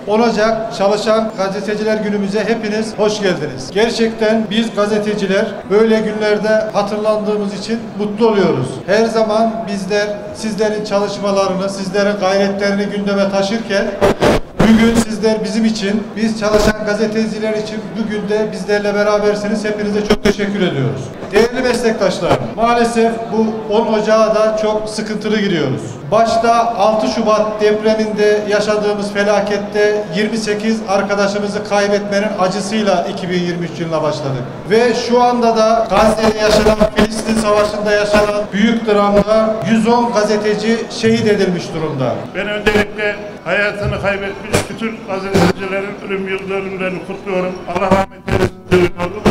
10 Ocak Çalışan Gazeteciler Günümüze hepiniz hoş geldiniz. Gerçekten biz gazeteciler böyle günlerde hatırlandığımız için mutlu oluyoruz. Her zaman bizler sizlerin çalışmalarını, sizlerin gayretlerini gündeme taşırken bugün sizler bizim için, biz çalışan gazeteciler için bugün de bizlerle berabersiniz. Hepinize çok teşekkür ediyoruz. Değerli meslektaşlar, maalesef bu 10 Ocak'a da çok sıkıntılı giriyoruz. Başta 6 Şubat depreminde yaşadığımız felakette 28 arkadaşımızı kaybetmenin acısıyla 2023 yılına başladık. Ve şu anda da Gazze'de yaşanan, Filistin Savaşı'nda yaşanan büyük dramda 110 gazeteci şehit edilmiş durumda. Ben öncelikle hayatını kaybetmiş bütün gazetecilerin ölüm yıldönümlerini kutluyorum. Allah rahmet eylesin diliyorum.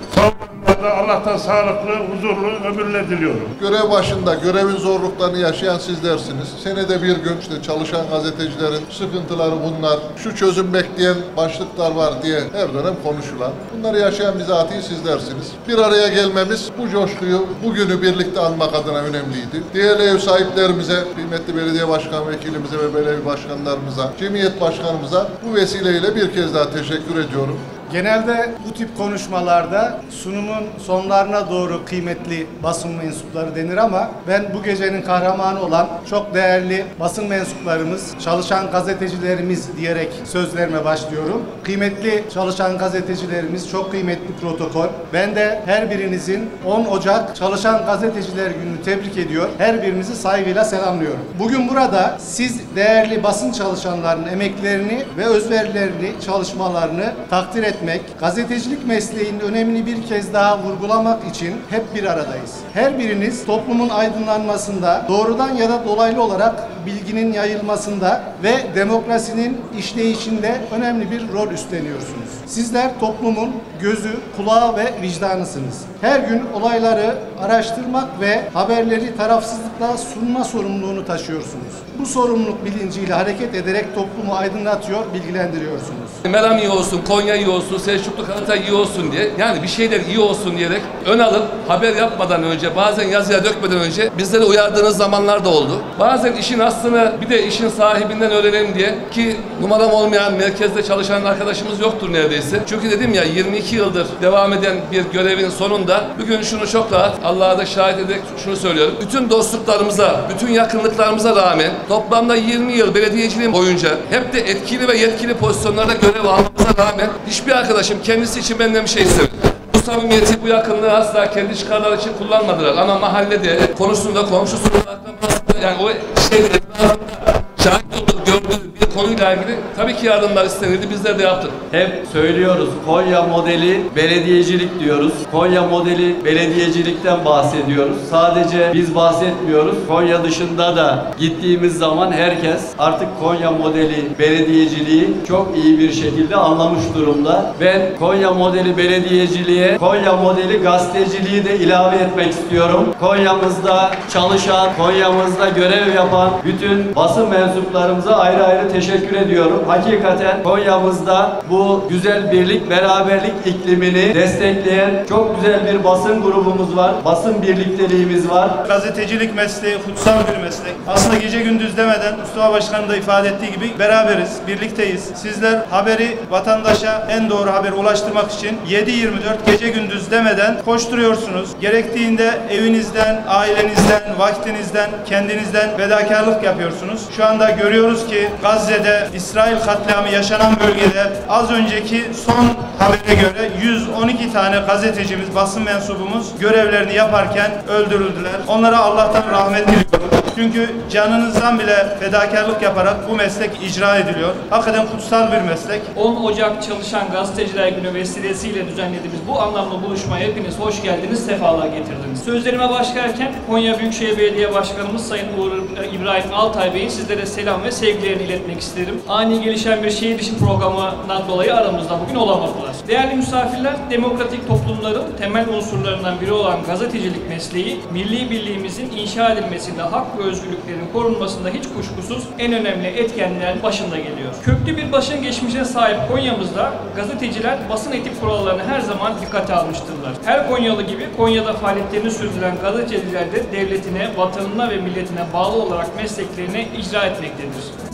Allah'tan sağlıklı, huzurlu ömürler diliyorum. Görev başında görevin zorluklarını yaşayan sizlersiniz. Senede bir gün işte çalışan gazetecilerin sıkıntıları bunlar. Şu çözüm bekleyen başlıklar var diye her dönem konuşulan. Bunları yaşayan bizatihi sizlersiniz. Bir araya gelmemiz bu coşkuyu, bugünü birlikte anmak adına önemliydi. Değerli ev sahiplerimize, kıymetli belediye başkan vekilimize ve belediye başkanlarımıza, cemiyet başkanımıza bu vesileyle bir kez daha teşekkür ediyorum. Genelde bu tip konuşmalarda sunumun sonlarına doğru kıymetli basın mensupları denir ama ben bu gecenin kahramanı olan çok değerli basın mensuplarımız, çalışan gazetecilerimiz diyerek sözlerime başlıyorum. Kıymetli çalışan gazetecilerimiz, çok kıymetli protokol. Ben de her birinizin 10 Ocak Çalışan Gazeteciler Günü'nü tebrik ediyor. Her birinizi saygıyla selamlıyorum. Bugün burada siz değerli basın çalışanlarının emeklerini ve özverilerini, çalışmalarını takdir etmek, gazetecilik mesleğinin önemini bir kez daha vurgulamak için hep bir aradayız. Her biriniz toplumun aydınlanmasında, doğrudan ya da dolaylı olarak bilginin yayılmasında ve demokrasinin işleyişinde önemli bir rol üstleniyorsunuz. Sizler toplumun gözü, kulağı ve vicdanısınız. Her gün olayları araştırmak ve haberleri tarafsızlıkla sunma sorumluluğunu taşıyorsunuz. Bu sorumluluk bilinciyle hareket ederek toplumu aydınlatıyor, bilgilendiriyorsunuz. Meram iyi olsun, Konya iyi olsun, Selçuklu Karatay iyi olsun diye, yani bir şeyler iyi olsun diyerek ön alıp haber yapmadan önce, bazen yazıya dökmeden önce bizleri uyardığınız zamanlar da oldu. Bazen işin aslını bir de işin sahibinden öğrenelim diye, ki numaram olmayan merkezde çalışan arkadaşımız yoktur neredeyse. Çünkü dedim ya, 22 yıldır devam eden bir görevin sonunda bugün şunu çok rahat Allah'a da şahit ederek şunu söylüyorum. Bütün dostluklarımıza, bütün yakınlıklarımıza rağmen toplamda 20 yıl belediyeciliğim boyunca hep de etkili ve yetkili pozisyonlarda görev almamıza rağmen hiçbir arkadaşım kendisi için benden bir şey istemedi. Bu samimiyeti, bu yakınlığı asla kendi çıkarları için kullanmadılar. Ama mahallede, konusunda, komşusunda, yani o şeyleri şahit olduk, gördük bir konuyla ilgili tabii ki yardımlar istenildi, bizler de yaptık. Hep söylüyoruz, Konya modeli belediyecilik diyoruz. Konya modeli belediyecilikten bahsediyoruz. Sadece biz bahsetmiyoruz. Konya dışında da gittiğimiz zaman herkes artık Konya modeli belediyeciliği çok iyi bir şekilde anlamış durumda. Ben Konya modeli belediyeciliğe Konya modeli gazeteciliği de ilave etmek istiyorum. Konya'mızda çalışan, Konya'mızda görev yapan bütün basın mensuplarımıza ayrı ayrı teşekkür ediyorum. Hakikaten Konya'mızda bu güzel birlik, beraberlik iklimini destekleyen çok güzel bir basın grubumuz var. Basın birlikteliğimiz var. Gazetecilik mesleği kutsal bir meslek. Aslında gece gündüz demeden Mustafa Başkan'ın da ifade ettiği gibi beraberiz, birlikteyiz. Sizler haberi vatandaşa en doğru haberi ulaştırmak için 7/24 gece gündüz demeden koşturuyorsunuz. Gerektiğinde evinizden, ailenizden, vaktinizden, kendinizden fedakarlık yapıyorsunuz. Şu anda görüyoruz ki Gazze'de İsrail katliamı yaşanan bölgede az önceki son habere göre 112 tane gazetecimiz, basın mensubumuz görevlerini yaparken öldürüldüler. Onlara Allah'tan rahmet diliyorum. Çünkü canınızdan bile fedakarlık yaparak bu meslek icra ediliyor. Hakikaten kutsal bir meslek. 10 Ocak Çalışan Gazeteciler Günü vesilesiyle düzenlediğimiz bu anlamlı buluşmaya hepiniz hoş geldiniz, sefalar getirdiniz. Sözlerime başlarken Konya Büyükşehir Belediye Başkanımız Sayın Uğur İbrahim Altay Bey'in sizlere selam ve sevgilerini iletmek isterim. Ani gelişen bir şehir dışı programından dolayı aramızda bugün olamadılar. Değerli misafirler, demokratik toplumların temel unsurlarından biri olan gazetecilik mesleği, milli birliğimizin inşa edilmesinde, hak ve özgürlüklerin korunmasında hiç kuşkusuz en önemli etkenlerin başında geliyor. Köklü bir basın geçmişe sahip Konya'mızda gazeteciler basın etik kurallarını her zaman dikkate almıştırlar. Her Konyalı gibi Konya'da faaliyetlerini sürdüren gazeteciler de devletine, vatanına ve milletine bağlı olarak mesleklerini icra etmektedir.